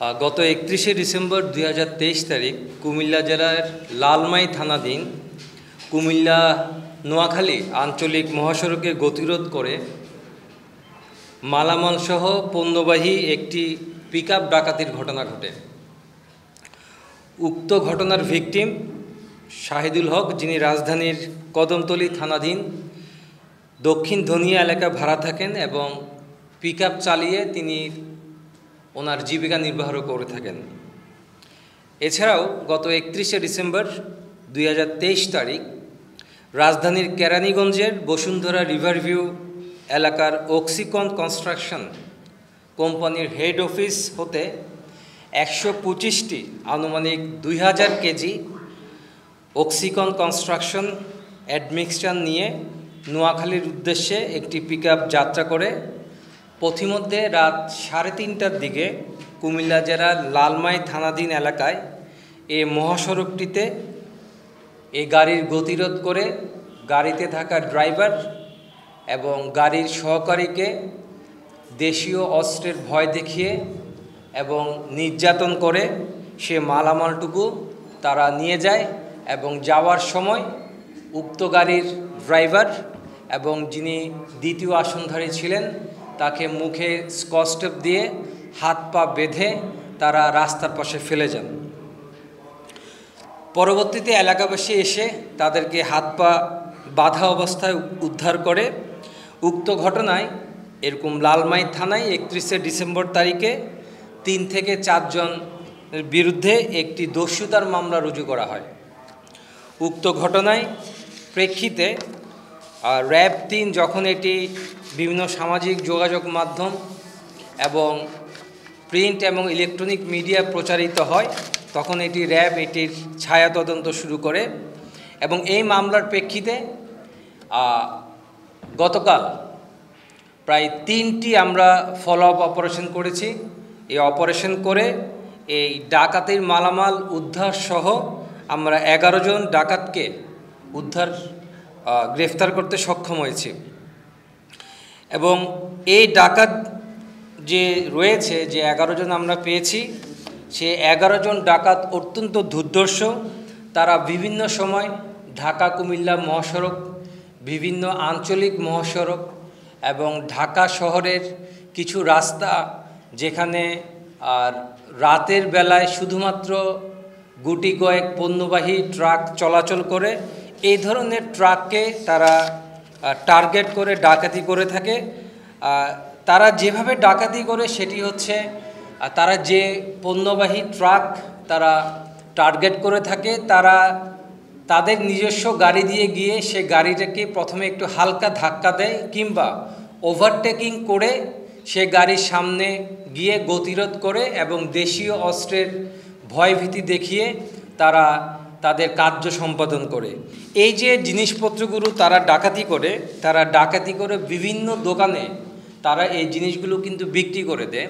গত 31শে ডিসেম্বর 2023 তারিখ কুমিল্লা জেলার লালমাই থানাধীন কুমিল্লা নোয়াখালী আঞ্চলিক মহাসড়কে গতিরোধ করে মালামালসহ পণ্যবাহী একটি পিকআপ ডাকাতির ঘটনা ঘটে। উক্ত ঘটনার ভিকটিম শাহিদুল হক, যিনি রাজধানীর কদমতলী থানাধীন দক্ষিণ ধনিয়া এলাকায় ভাড়া থাকেন এবং পিকআপ চালিয়ে তিনি ওনার জীবিকা নির্বাহ করে থাকেন। এছাড়াও গত 31শে ডিসেম্বর 2023 তারিখ রাজধানীর কেরানীগঞ্জের বসুন্ধরা রিভারভিউ এলাকার অক্সিকন কনস্ট্রাকশন কোম্পানির হেড অফিস হতে 125টি আনুমানিক 2000 কেজি অক্সিকন কনস্ট্রাকশন অ্যাডমিক্সচার নিয়ে নোয়াখালীর উদ্দেশ্যে একটি পিকআপ যাত্রা করে পথিমধ্যে রাত 3:30টার দিকে কুমিল্লা জেলার লালমাই থানাধীন এলাকায় এই মহাসড়কটিতে এই গাড়ির গতিরোধ করে গাড়িতে থাকা ড্রাইভার এবং গাড়ির সহকারীকে দেশীয় অস্ত্রের ভয় দেখিয়ে এবং নির্যাতন করে সে মালামালটুকু তারা নিয়ে যায় এবং যাওয়ার সময় উক্ত গাড়ির ড্রাইভার এবং যিনি দ্বিতীয় আসনধারী ছিলেন তাকে মুখে স্কচ টেপ দিয়ে হাত পা বেঁধে তারা রাস্তার পাশে ফেলে যান। পরবর্তীতে এলাকাবাসী এসে তাদেরকে হাত পা বাঁধা অবস্থায় উদ্ধার করে। উক্ত ঘটনায় এরকম লালমাই থানায় 31শে ডিসেম্বর তারিখে 3 থেকে 4 জনের বিরুদ্ধে একটি দস্যুতার মামলা রুজু করা হয়। উক্ত ঘটনায় প্রেক্ষিতে র্যাব 3 যখন এটি বিভিন্ন সামাজিক যোগাযোগ মাধ্যম এবং প্রিন্ট এবং ইলেকট্রনিক মিডিয়া প্রচারিত হয়, তখন র্যাব এটির ছায়া তদন্ত শুরু করে এবং এই মামলার প্রেক্ষিতে গতকাল প্রায় 3টি আমরা ফলো আপ অপারেশন করেছি। এই অপারেশন করে এই ডাকাতির মালামাল উদ্ধার সহ আমরা 11 জন ডাকাতকে গ্রেফতার করতে সক্ষম হয়েছি এবং এই ডাকাত যে রয়েছে, যে 11 জন আমরা পেয়েছি, সে 11 জন ডাকাত অত্যন্ত দুর্ধর্ষ। তারা বিভিন্ন সময় ঢাকা কুমিল্লা মহাসড়ক, বিভিন্ন আঞ্চলিক মহাসড়ক এবং ঢাকা শহরের কিছু রাস্তা যেখানে রাতের বেলায় শুধুমাত্র গুটি কয়েক পণ্যবাহী ট্রাক চলাচল করে, এই ধরনের ট্রাককে তারা টার্গেট করে ডাকাতি করে থাকে। তারা যেভাবে ডাকাতি করে সেটি হচ্ছে তারা যে পণ্যবাহী ট্রাক তারা টার্গেট করে থাকে, তারা তাদের নিজস্ব গাড়ি দিয়ে গিয়ে সে গাড়িটাকে প্রথমে একটু হালকা ধাক্কা দেয় কিংবা ওভারটেকিং করে সে গাড়ির সামনে গিয়ে গতিরোধ করে এবং দেশীয় অস্ত্রের ভয়ভীতি দেখিয়ে তারা তাদের কার্য সম্পাদন করে। এই যে জিনিসপত্রগুলো তারা ডাকাতি করে বিভিন্ন দোকানে তারা এই জিনিসগুলো কিন্তু বিক্রি করে দেয়।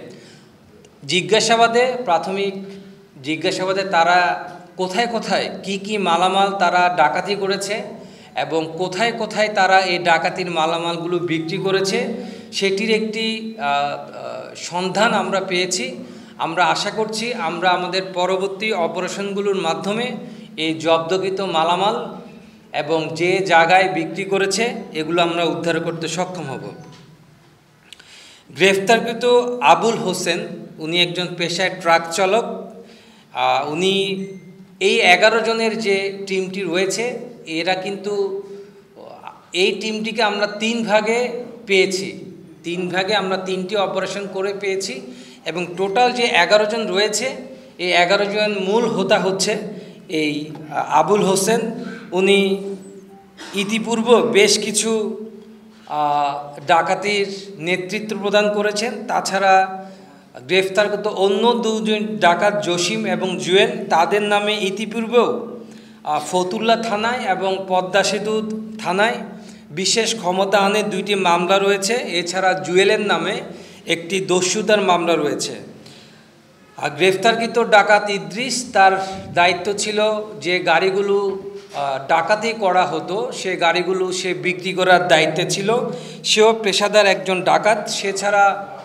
প্রাথমিক জিজ্ঞাসাবাদে তারা কোথায় কোথায় কি মালামাল তারা ডাকাতি করেছে এবং কোথায় কোথায় তারা এই ডাকাতির মালামালগুলো বিক্রি করেছে সেটির একটি সন্ধান আমরা পেয়েছি। আমরা আশা করছি আমরা আমাদের পরবর্তী অপারেশনগুলোর মাধ্যমে এই জব্দকৃত মালামাল এবং যে জায়গায় বিক্রি করেছে এগুলো আমরা উদ্ধার করতে সক্ষম হব। গ্রেফতারকৃত আবুল হোসেন, উনি একজন পেশায় ট্রাক চালক। উনি এই 11 জনের যে টিমটি রয়েছে, এরা কিন্তু এই টিমটিকে আমরা 3 ভাগে পেয়েছি। 3 ভাগে আমরা 3টি অপারেশন করে পেয়েছি এবং টোটাল যে 11 জন রয়েছে, এই 11 জন মূল হোতা হচ্ছে এই আবুল হোসেন। উনি ইতিপূর্ব বেশ কিছু ডাকাতির নেতৃত্ব প্রদান করেছেন। তাছাড়া গ্রেফতারকৃত অন্য 2 জন ডাকাত জসিম এবং জুয়েল, তাদের নামে ইতিপূর্বেও ফতুল্লা থানায় এবং পদ্মা সেতু থানায় বিশেষ ক্ষমতা আনে 2টি মামলা রয়েছে। এছাড়া জুয়েলের নামে একটি দস্যুতার মামলা রয়েছে। আর গ্রেফতারকৃত ডাকাত ইদ্রিস, তার দায়িত্ব ছিল যে গাড়িগুলো ডাকাতি করা হতো সে গাড়িগুলো সে বিক্রি করার দায়িত্বে ছিল। সেও পেশাদার একজন ডাকাত। সে ছাড়া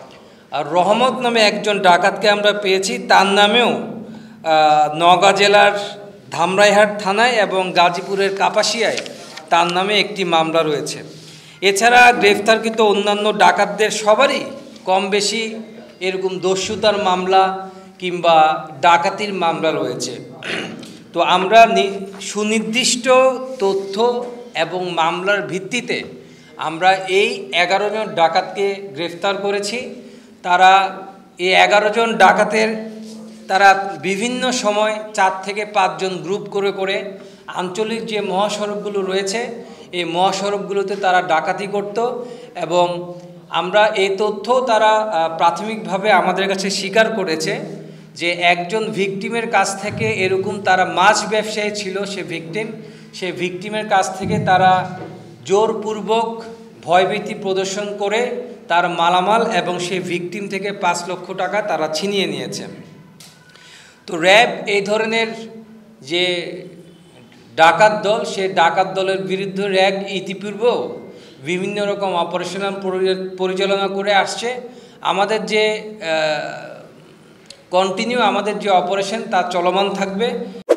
আর রহমত নামে একজন ডাকাতকে আমরা পেয়েছি, তার নামেও নওগাঁ জেলার ধামরাইহাট থানায় এবং গাজীপুরের কাপাসিয়ায় তার নামে একটি মামলা রয়েছে। এছাড়া গ্রেফতারকৃত অন্যান্য ডাকাতদের সবারই কম বেশি এরকম দস্যুতার মামলা কিংবা ডাকাতির মামলা রয়েছে। তো আমরা সুনির্দিষ্ট তথ্য এবং মামলার ভিত্তিতে আমরা এই 11 জন ডাকাতকে গ্রেফতার করেছি। তারা এই 11 জন ডাকাতের তারা বিভিন্ন সময় 4 থেকে 5 জন গ্রুপ করে করে আঞ্চলিক যে মহাসড়কগুলো রয়েছে এই মহাসড়কগুলোতে তারা ডাকাতি করত এবং আমরা এই তথ্য তারা প্রাথমিকভাবে আমাদের কাছে স্বীকার করেছে যে একজন ভিকটিমের কাছ থেকে এরকম তারা মাছ ব্যবসায়ী ছিল, সে ভিকটিমের কাছ থেকে তারা জোরপূর্বক ভয়ভীতি প্রদর্শন করে তার মালামাল এবং সেই ভিকটিম থেকে 5 লক্ষ টাকা তারা ছিনিয়ে নিয়েছে। তো র্যাব এই ধরনের যে ডাকাত দল, সে ডাকাত দলের বিরুদ্ধে র্যাব ইতিপূর্বেও বিভিন্ন রকম অপারেশনাল পরিচালনা করে আসছে। আমাদের যে আমাদের যে অপারেশন তা চলমান থাকবে।